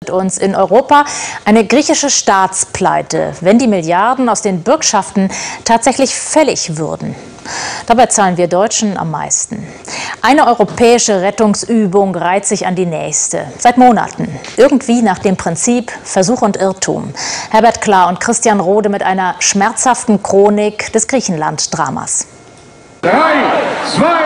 Uns in Europa eine griechische Staatspleite, wenn die Milliarden aus den Bürgschaften tatsächlich fällig würden. Dabei zahlen wir Deutschen am meisten. Eine europäische Rettungsübung reiht sich an die nächste. Seit Monaten. Irgendwie nach dem Prinzip Versuch und Irrtum. Herbert Klar und Christian Rode mit einer schmerzhaften Chronik des Griechenland-Dramas. 3, 2, 1.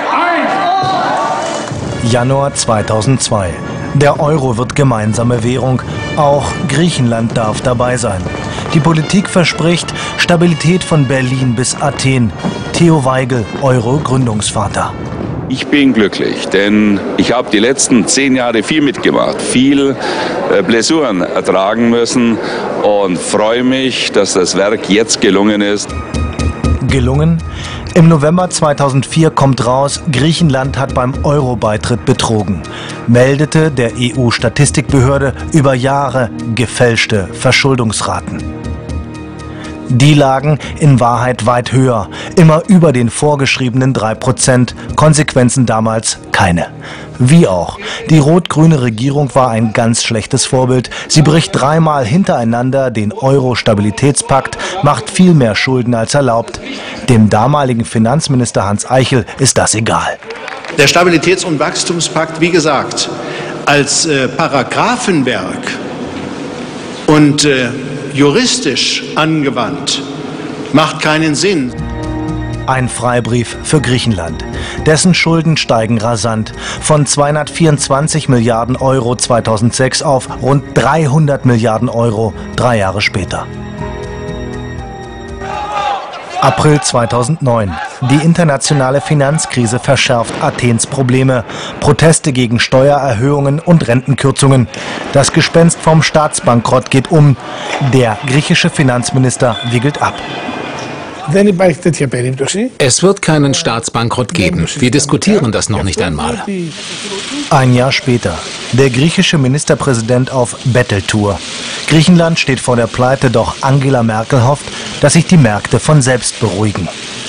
Januar 2002. Der Euro wird gemeinsame Währung. Auch Griechenland darf dabei sein. Die Politik verspricht Stabilität von Berlin bis Athen. Theo Weigel, Euro-Gründungsvater. Ich bin glücklich, denn ich habe die letzten 10 Jahre viel mitgemacht, viel Blessuren ertragen müssen und freue mich, dass das Werk jetzt gelungen ist. Gelungen? Im November 2004 kommt raus, Griechenland hat beim Euro-Beitritt betrogen, meldete der EU-Statistikbehörde über Jahre gefälschte Verschuldungsraten. Die lagen in Wahrheit weit höher, immer über den vorgeschriebenen 3%, Konsequenzen damals keine. Wie auch, die rot-grüne Regierung war ein ganz schlechtes Vorbild. Sie bricht 3-mal hintereinander den Euro-Stabilitätspakt, macht viel mehr Schulden als erlaubt. Dem damaligen Finanzminister Hans Eichel ist das egal. Der Stabilitäts- und Wachstumspakt, wie gesagt, als Paragraphenwerk und juristisch angewandt, macht keinen Sinn. Ein Freibrief für Griechenland. Dessen Schulden steigen rasant. Von 224 Milliarden Euro 2006 auf rund 300 Milliarden Euro 3 Jahre später. April 2009. Die internationale Finanzkrise verschärft Athens Probleme. Proteste gegen Steuererhöhungen und Rentenkürzungen. Das Gespenst vom Staatsbankrott geht um. Der griechische Finanzminister wiegelt ab. Es wird keinen Staatsbankrott geben. Wir diskutieren das noch nicht einmal. Ein Jahr später. Der griechische Ministerpräsident auf Betteltour. Griechenland steht vor der Pleite, doch Angela Merkel hofft, dass sich die Märkte von selbst beruhigen.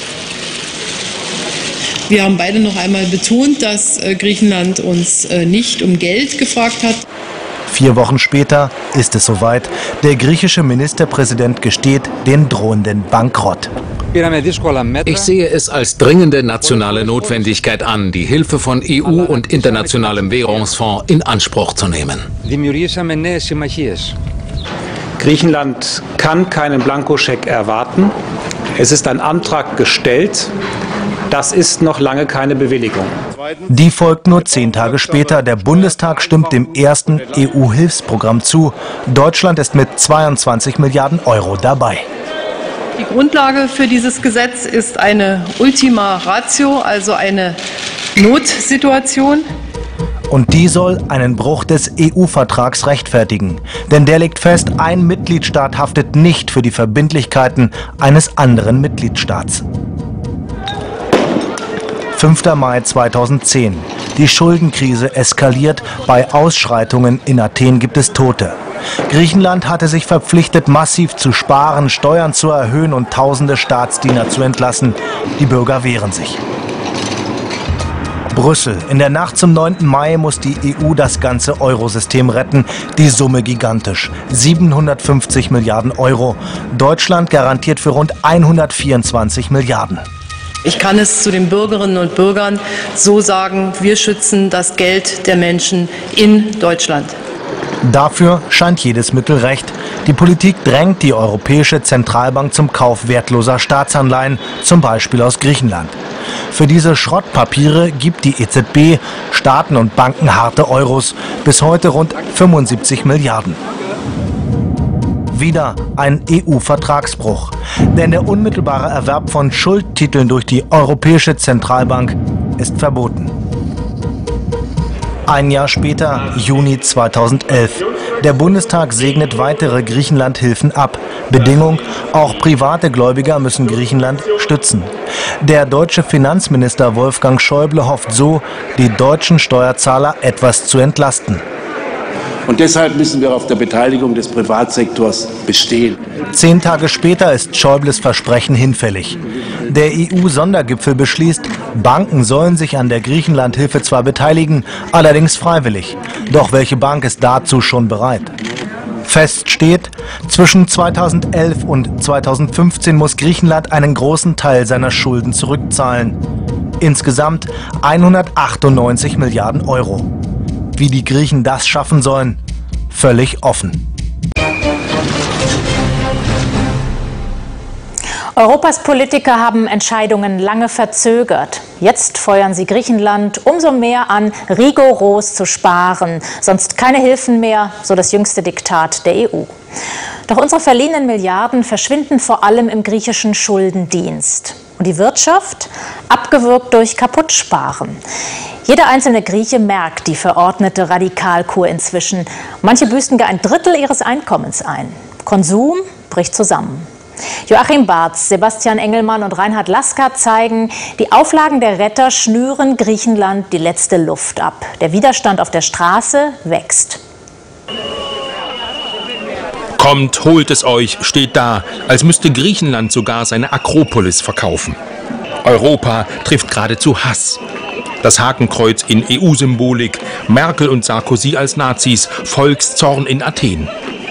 Wir haben beide noch einmal betont, dass Griechenland uns nicht um Geld gefragt hat. 4 Wochen später ist es soweit. Der griechische Ministerpräsident gesteht den drohenden Bankrott. Ich sehe es als dringende nationale Notwendigkeit an, die Hilfe von EU und Internationalem Währungsfonds in Anspruch zu nehmen. Griechenland kann keinen Blankoscheck erwarten. Es ist ein Antrag gestellt. Das ist noch lange keine Bewilligung. Die folgt nur 10 Tage später. Der Bundestag stimmt dem ersten EU-Hilfsprogramm zu. Deutschland ist mit 22 Milliarden Euro dabei. Die Grundlage für dieses Gesetz ist eine Ultima Ratio, also eine Notsituation. Und die soll einen Bruch des EU-Vertrags rechtfertigen. Denn der legt fest, ein Mitgliedstaat haftet nicht für die Verbindlichkeiten eines anderen Mitgliedstaats. 5. Mai 2010. Die Schuldenkrise eskaliert. Bei Ausschreitungen in Athen gibt es Tote. Griechenland hatte sich verpflichtet, massiv zu sparen, Steuern zu erhöhen und tausende Staatsdiener zu entlassen. Die Bürger wehren sich. Brüssel. In der Nacht zum 9. Mai muss die EU das ganze Eurosystem retten. Die Summe gigantisch. 750 Milliarden Euro. Deutschland garantiert für rund 124 Milliarden. Ich kann es zu den Bürgerinnen und Bürgern so sagen, wir schützen das Geld der Menschen in Deutschland. Dafür scheint jedes Mittel recht. Die Politik drängt die Europäische Zentralbank zum Kauf wertloser Staatsanleihen, zum Beispiel aus Griechenland. Für diese Schrottpapiere gibt die EZB Staaten und Banken harte Euros, bis heute rund 75 Milliarden. Wieder ein EU-Vertragsbruch. Denn der unmittelbare Erwerb von Schuldtiteln durch die Europäische Zentralbank ist verboten. Ein Jahr später, Juni 2011. Der Bundestag segnet weitere Griechenland-Hilfen ab. Bedingung, auch private Gläubiger müssen Griechenland stützen. Der deutsche Finanzminister Wolfgang Schäuble hofft so, die deutschen Steuerzahler etwas zu entlasten. Und deshalb müssen wir auf der Beteiligung des Privatsektors bestehen. 10 Tage später ist Schäubles Versprechen hinfällig. Der EU-Sondergipfel beschließt, Banken sollen sich an der Griechenland-Hilfe zwar beteiligen, allerdings freiwillig. Doch welche Bank ist dazu schon bereit? Fest steht, zwischen 2011 und 2015 muss Griechenland einen großen Teil seiner Schulden zurückzahlen. Insgesamt 198 Milliarden Euro. Wie die Griechen das schaffen sollen, völlig offen. Europas Politiker haben Entscheidungen lange verzögert. Jetzt feuern sie Griechenland umso mehr an, rigoros zu sparen. Sonst keine Hilfen mehr, so das jüngste Diktat der EU. Doch unsere verliehenen Milliarden verschwinden vor allem im griechischen Schuldendienst. Und die Wirtschaft? Abgewürgt durch Kaputtsparen. Jeder einzelne Grieche merkt die verordnete Radikalkur inzwischen. Manche büßen gar 1/3 ihres Einkommens ein. Konsum bricht zusammen. Joachim Barz, Sebastian Engelmann und Reinhard Lasker zeigen, die Auflagen der Retter schnüren Griechenland die letzte Luft ab. Der Widerstand auf der Straße wächst. Kommt, holt es euch, steht da, als müsste Griechenland sogar seine Akropolis verkaufen. Europa trifft geradezu Hass. Das Hakenkreuz in EU-Symbolik, Merkel und Sarkozy als Nazis, Volkszorn in Athen.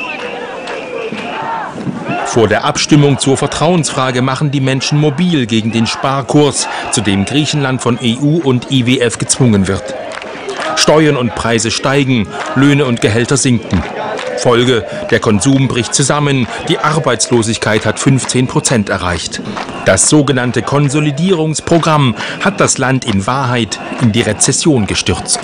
Vor der Abstimmung zur Vertrauensfrage machen die Menschen mobil gegen den Sparkurs, zu dem Griechenland von EU und IWF gezwungen wird. Steuern und Preise steigen, Löhne und Gehälter sinken. Folge: der Konsum bricht zusammen, die Arbeitslosigkeit hat 15% erreicht. Das sogenannte Konsolidierungsprogramm hat das Land in Wahrheit in die Rezession gestürzt.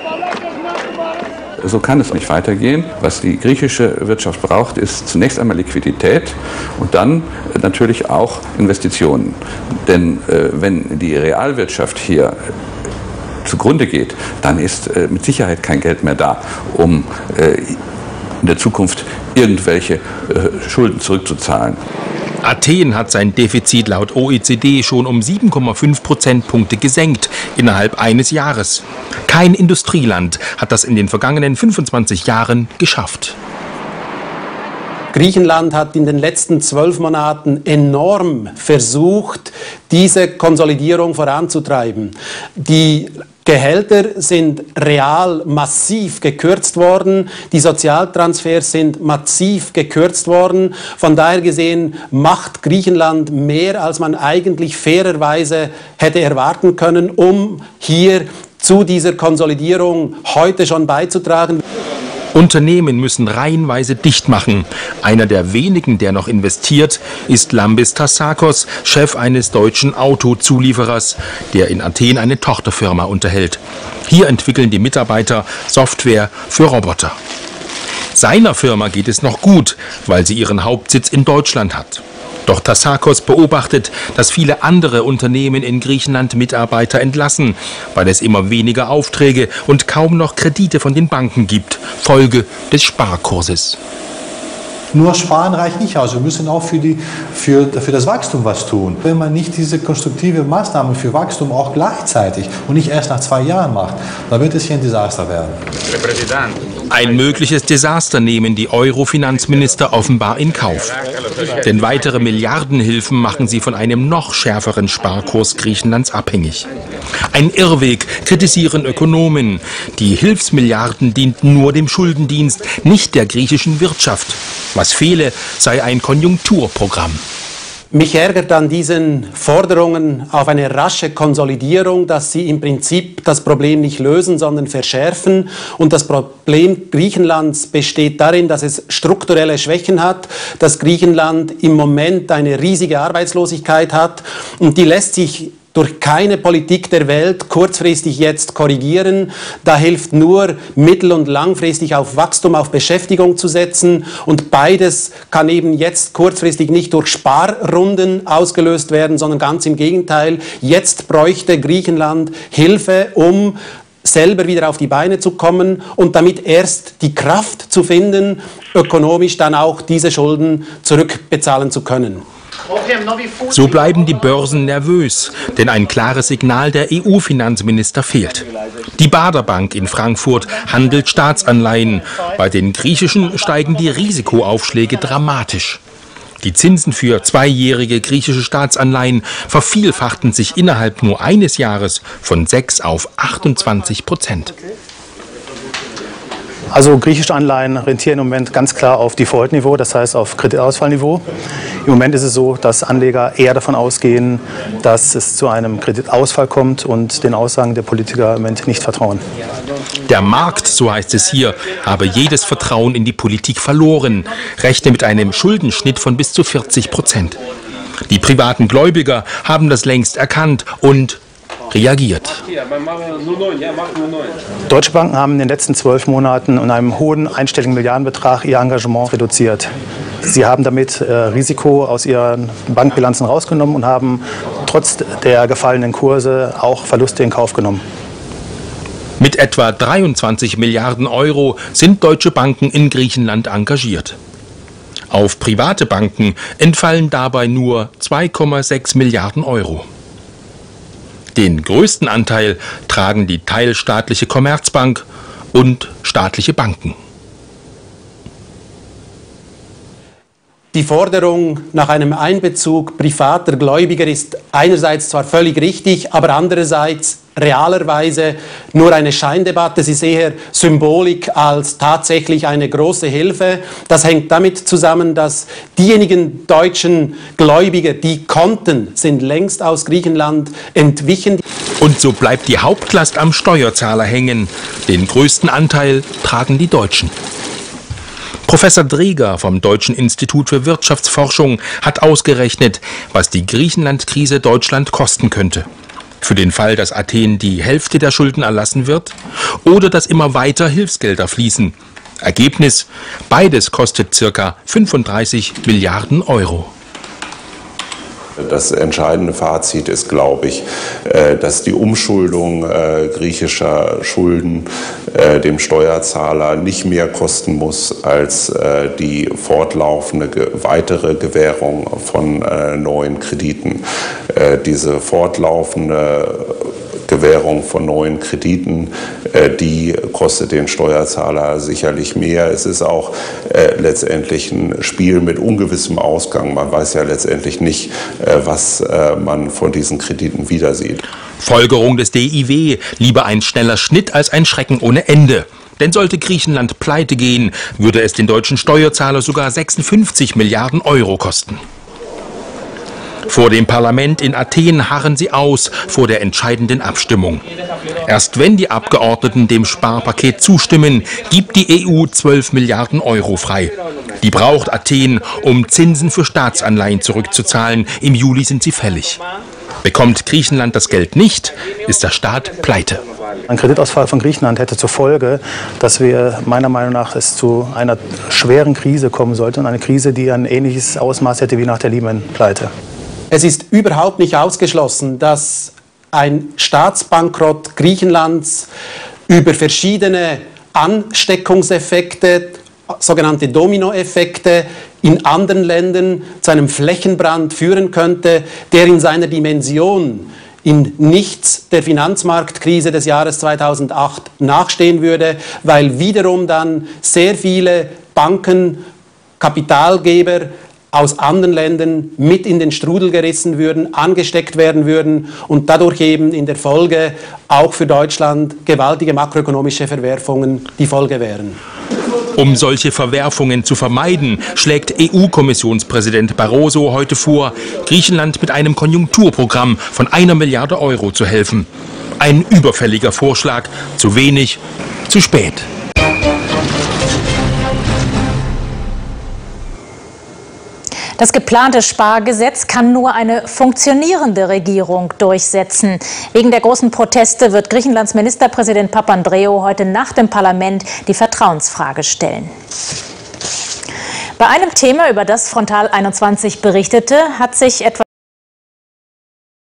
So kann es nicht weitergehen. Was die griechische Wirtschaft braucht, ist zunächst einmal Liquidität und dann natürlich auch Investitionen. Denn wenn die Realwirtschaft hier zugrunde geht, dann ist mit Sicherheit kein Geld mehr da, um in der Zukunft irgendwelche Schulden zurückzuzahlen. Athen hat sein Defizit laut OECD schon um 7,5 Prozentpunkte gesenkt innerhalb eines Jahres. Kein Industrieland hat das in den vergangenen 25 Jahren geschafft. Griechenland hat in den letzten 12 Monaten enorm versucht, diese Konsolidierung voranzutreiben. Die Gehälter sind real massiv gekürzt worden, die Sozialtransfers sind massiv gekürzt worden. Von daher gesehen macht Griechenland mehr, als man eigentlich fairerweise hätte erwarten können, um hier zu dieser Konsolidierung heute schon beizutragen. Unternehmen müssen reihenweise dicht machen. Einer der wenigen, der noch investiert, ist Lambis Tassakos, Chef eines deutschen Autozulieferers, der in Athen eine Tochterfirma unterhält. Hier entwickeln die Mitarbeiter Software für Roboter. Seiner Firma geht es noch gut, weil sie ihren Hauptsitz in Deutschland hat. Doch Tassakos beobachtet, dass viele andere Unternehmen in Griechenland Mitarbeiter entlassen, weil es immer weniger Aufträge und kaum noch Kredite von den Banken gibt. Folge des Sparkurses. Nur sparen reicht nicht aus. Wir müssen auch für das Wachstum was tun. Wenn man nicht diese konstruktive Maßnahmen für Wachstum auch gleichzeitig und nicht erst nach 2 Jahren macht, dann wird es hier ein Desaster werden. Ein mögliches Desaster nehmen die Euro-Finanzminister offenbar in Kauf. Denn weitere Milliardenhilfen machen sie von einem noch schärferen Sparkurs Griechenlands abhängig. Ein Irrweg, kritisieren Ökonomen. Die Hilfsmilliarden dienten nur dem Schuldendienst, nicht der griechischen Wirtschaft. Was fehle, sei ein Konjunkturprogramm. Mich ärgert an diesen Forderungen auf eine rasche Konsolidierung, dass sie im Prinzip das Problem nicht lösen, sondern verschärfen. Und das Problem Griechenlands besteht darin, dass es strukturelle Schwächen hat, dass Griechenland im Moment eine riesige Arbeitslosigkeit hat und die lässt sich durch keine Politik der Welt kurzfristig jetzt korrigieren. Da hilft nur, mittel- und langfristig auf Wachstum, auf Beschäftigung zu setzen. Und beides kann eben jetzt kurzfristig nicht durch Sparrunden ausgelöst werden, sondern ganz im Gegenteil. Jetzt bräuchte Griechenland Hilfe, um selber wieder auf die Beine zu kommen und damit erst die Kraft zu finden, ökonomisch dann auch diese Schulden zurückbezahlen zu können. So bleiben die Börsen nervös, denn ein klares Signal der EU-Finanzminister fehlt. Die Baader Bank in Frankfurt handelt Staatsanleihen. Bei den griechischen steigen die Risikoaufschläge dramatisch. Die Zinsen für zweijährige griechische Staatsanleihen vervielfachten sich innerhalb nur eines Jahres von 6 auf 28%. Also griechische Anleihen rentieren im Moment ganz klar auf Default-Niveau, das heißt auf Kreditausfallniveau. Im Moment ist es so, dass Anleger eher davon ausgehen, dass es zu einem Kreditausfall kommt und den Aussagen der Politiker im Moment nicht vertrauen. Der Markt, so heißt es hier, habe jedes Vertrauen in die Politik verloren, rechne mit einem Schuldenschnitt von bis zu 40%. Die privaten Gläubiger haben das längst erkannt und reagiert. Deutsche Banken haben in den letzten 12 Monaten in einem hohen einstelligen Milliardenbetrag ihr Engagement reduziert. Sie haben damit Risiko aus ihren Bankbilanzen rausgenommen und haben trotz der gefallenen Kurse auch Verluste in Kauf genommen. Mit etwa 23 Milliarden Euro sind deutsche Banken in Griechenland engagiert. Auf private Banken entfallen dabei nur 2,6 Milliarden Euro. Den größten Anteil tragen die teilstaatliche Commerzbank und staatliche Banken. Die Forderung nach einem Einbezug privater Gläubiger ist einerseits zwar völlig richtig, aber andererseits realerweise nur eine Scheindebatte. Sie ist eher Symbolik als tatsächlich eine große Hilfe. Das hängt damit zusammen, dass diejenigen deutschen Gläubiger, die konnten, sind längst aus Griechenland entwichen. Und so bleibt die Hauptlast am Steuerzahler hängen. Den größten Anteil tragen die Deutschen. Professor Dreger vom Deutschen Institut für Wirtschaftsforschung hat ausgerechnet, was die Griechenland-Krise Deutschland kosten könnte. Für den Fall, dass Athen die Hälfte der Schulden erlassen wird oder dass immer weiter Hilfsgelder fließen. Ergebnis: beides kostet ca. 35 Milliarden Euro. Das entscheidende Fazit ist, glaube ich, dass die Umschuldung griechischer Schulden dem Steuerzahler nicht mehr kosten muss als die fortlaufende weitere Gewährung von neuen Krediten. Diese fortlaufende Gewährung von neuen Krediten, die kostet den Steuerzahler sicherlich mehr. Es ist auch letztendlich ein Spiel mit ungewissem Ausgang. Man weiß ja letztendlich nicht, was man von diesen Krediten wieder sieht. Folgerung des DIW: lieber ein schneller Schnitt als ein Schrecken ohne Ende. Denn sollte Griechenland pleite gehen, würde es den deutschen Steuerzahler sogar 56 Milliarden Euro kosten. Vor dem Parlament in Athen harren sie aus vor der entscheidenden Abstimmung. Erst wenn die Abgeordneten dem Sparpaket zustimmen, gibt die EU 12 Milliarden Euro frei. Die braucht Athen, um Zinsen für Staatsanleihen zurückzuzahlen. Im Juli sind sie fällig. Bekommt Griechenland das Geld nicht, ist der Staat pleite. Ein Kreditausfall von Griechenland hätte zur Folge, dass wir meiner Meinung nach es zu einer schweren Krise kommen sollte. Und eine Krise, die ein ähnliches Ausmaß hätte wie nach der Lehman-Pleite. Es ist überhaupt nicht ausgeschlossen, dass ein Staatsbankrott Griechenlands über verschiedene Ansteckungseffekte, sogenannte Dominoeffekte, in anderen Ländern zu einem Flächenbrand führen könnte, der in seiner Dimension in nichts der Finanzmarktkrise des Jahres 2008 nachstehen würde, weil wiederum dann sehr viele Banken, Kapitalgeber aus anderen Ländern mit in den Strudel gerissen würden, angesteckt werden würden und dadurch eben in der Folge auch für Deutschland gewaltige makroökonomische Verwerfungen die Folge wären. Um solche Verwerfungen zu vermeiden, schlägt EU-Kommissionspräsident Barroso heute vor, Griechenland mit einem Konjunkturprogramm von 1 Milliarde Euro zu helfen. Ein überfälliger Vorschlag, zu wenig, zu spät. Das geplante Spargesetz kann nur eine funktionierende Regierung durchsetzen. Wegen der großen Proteste wird Griechenlands Ministerpräsident Papandreou heute Nacht im Parlament die Vertrauensfrage stellen. Bei einem Thema, über das Frontal 21 berichtete, hat sich etwa